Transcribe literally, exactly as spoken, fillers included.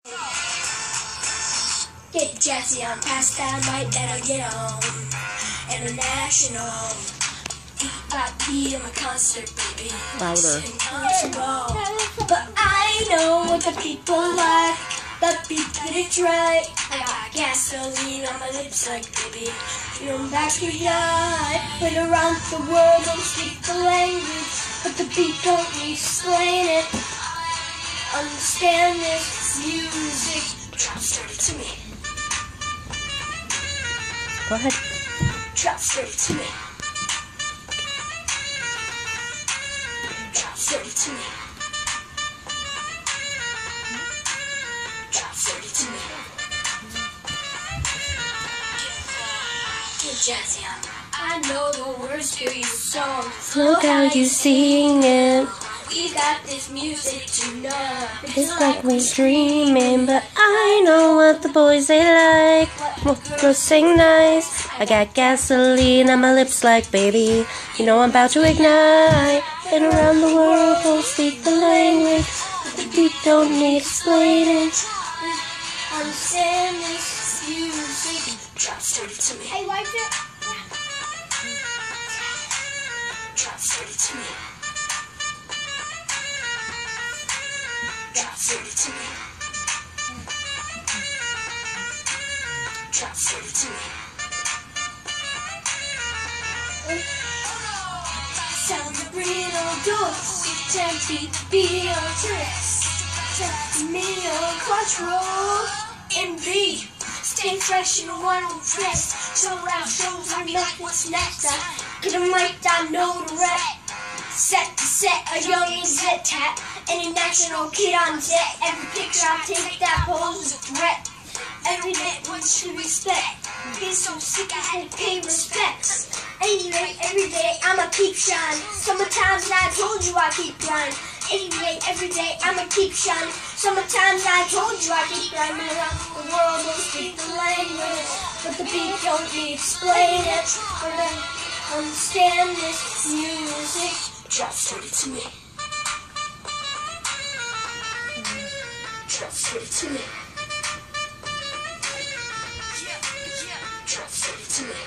Get jazzy on past that might that'll get on. International. Mattyb, I'm a concert, baby. Louder. But I know what the people like. The beat that it's right. I got gasoline on my lips like baby. You know I'm back to die. But around the world don't speak the language. But the beat don't need explain it. Understand this music. Drop straight to me. Go ahead. Drop straight to me. Drop straight to me. Drop straight to me. Get jazzy on. I know the words to your song. Look how you sing it. We got this music to know. It's like we're dreaming, but I know what the boys they like. Girls sing nice. I got gasoline on my lips like baby. You know I'm about to ignite. And around the world don't speak the language. But the beat don't need explaining. Understand this music. Drop straight to me. I like it. Drop straight to me. Drop straight to me. Drop straight to me. Sound the real dose. Tempi be on dress. Meal quattro in B. Stay fresh and one dress. Show out shows I know what's next. I get a mic, I know the rap. Set to set, a young zet tap. Any national kid on deck. Every picture I take, that pose is a threat. Every net, what you respect. Get so sick, I had to pay respect. Anyway, every day, I'ma keep shine. Summertimes, I told you I keep grind. Anyway, every day, I'ma keep shine. Summertimes, I told you I keep grinding. Around the world, don't speak the language. But the beat don't need explain it. But I understand this music. Drop straight to me. Drop straight to me. Drop straight to me.